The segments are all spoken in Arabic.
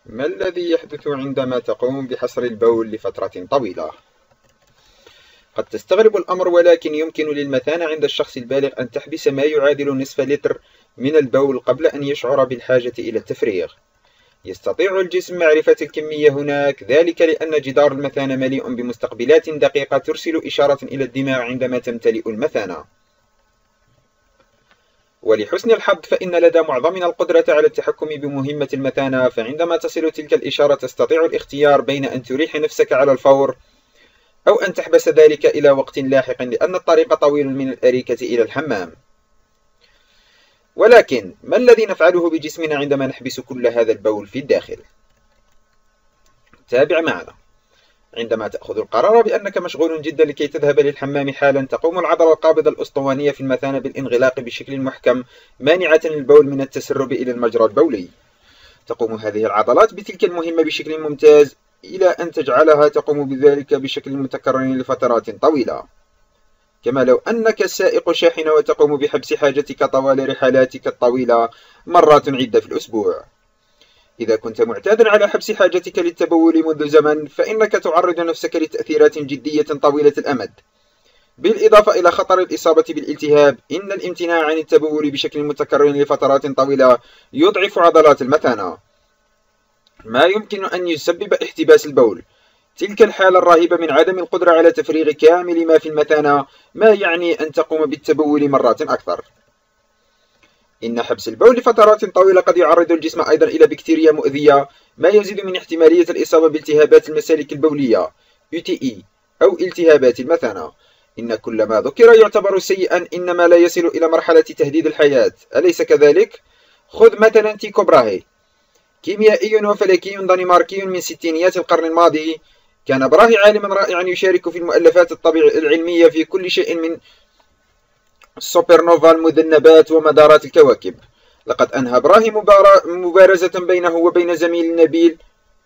ما الذي يحدث عندما تقوم بحصر البول لفترة طويلة؟ قد تستغرب الأمر، ولكن يمكن للمثانة عند الشخص البالغ أن تحبس ما يعادل نصف لتر من البول قبل أن يشعر بالحاجة إلى التفريغ. يستطيع الجسم معرفة الكمية هناك، ذلك لأن جدار المثانة مليء بمستقبلات دقيقة ترسل إشارة إلى الدماغ عندما تمتلئ المثانة. ولحسن الحظ فإن لدى معظمنا القدرة على التحكم بمهمة المثانة، فعندما تصل تلك الإشارة تستطيع الاختيار بين أن تريح نفسك على الفور أو أن تحبس ذلك إلى وقت لاحق، لأن الطريق طويل من الأريكة إلى الحمام. ولكن ما الذي نفعله بجسمنا عندما نحبس كل هذا البول في الداخل؟ تابع معنا. عندما تأخذ القرار بأنك مشغول جدا لكي تذهب للحمام حالا، تقوم العضلة القابضة الأسطوانية في المثانة بالانغلاق بشكل محكم، مانعة البول من التسرب إلى المجرى البولي. تقوم هذه العضلات بتلك المهمة بشكل ممتاز، إلى أن تجعلها تقوم بذلك بشكل متكرر لفترات طويلة، كما لو أنك سائق شاحنة وتقوم بحبس حاجتك طوال رحلاتك الطويلة مرات عدة في الأسبوع. إذا كنت معتادا على حبس حاجتك للتبول منذ زمن، فإنك تعرض نفسك لتأثيرات جدية طويلة الأمد، بالإضافة إلى خطر الإصابة بالالتهاب. إن الامتناع عن التبول بشكل متكرر لفترات طويلة يضعف عضلات المثانة، ما يمكن أن يسبب احتباس البول. تلك الحالة الرهيبة من عدم القدرة على تفريغ كامل ما في المثانة، ما يعني أن تقوم بالتبول مرات أكثر. إن حبس البول لفترات طويلة قد يعرض الجسم أيضا إلى بكتيريا مؤذية، ما يزيد من احتمالية الإصابة بالتهابات المسالك البولية UTI أو التهابات المثانة. إن كل ما ذكر يعتبر سيئا، إنما لا يصل إلى مرحلة تهديد الحياة، أليس كذلك؟ خذ مثلا تيكو براهي، كيميائي وفلكي دنماركي من ستينيات القرن الماضي. كان براهي عالما رائعا يشارك في المؤلفات العلمية في كل شيء من السوبر نوفا، المذنبات، ومدارات الكواكب. لقد أنهى براهي مبارزة بينه وبين زميل نبيل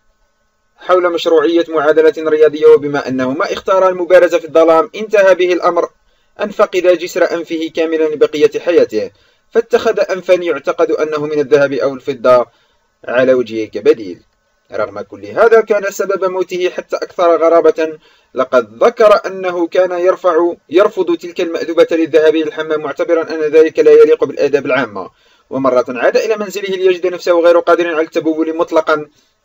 حول مشروعية معادلة رياضية، وبما أنهما اختارا المبارزة في الظلام، انتهى به الأمر أن فقد جسر أنفه كاملا لبقية حياته، فاتخذ أنفا يعتقد أنه من الذهب أو الفضة على وجهه كبديل. رغم كل هذا كان سبب موته حتى أكثر غرابة. لقد ذكر أنه كان يرفض تلك المأذوبة للذهاب إلى الحمام، معتبرا أن ذلك لا يليق بالآداب العامة. ومرة عاد إلى منزله ليجد نفسه غير قادر على التبول مطلقا،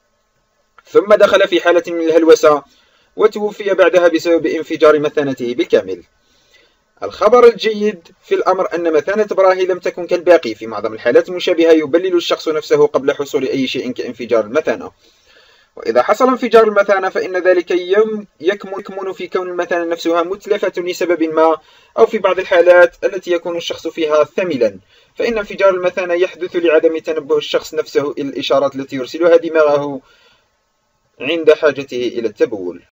ثم دخل في حالة من الهلوسة وتوفي بعدها بسبب انفجار مثانته بالكامل. الخبر الجيد في الأمر أن مثانة براهي لم تكن كالباقي. في معظم الحالات المشابهة يبلل الشخص نفسه قبل حصول أي شيء كانفجار المثانة، وإذا حصل انفجار المثانة فإن ذلك يكمن في كون المثانة نفسها متلفة لسبب ما، أو في بعض الحالات التي يكون الشخص فيها ثملا، فإن انفجار المثانة يحدث لعدم تنبه الشخص نفسه إلى الإشارات التي يرسلها دماغه عند حاجته إلى التبول.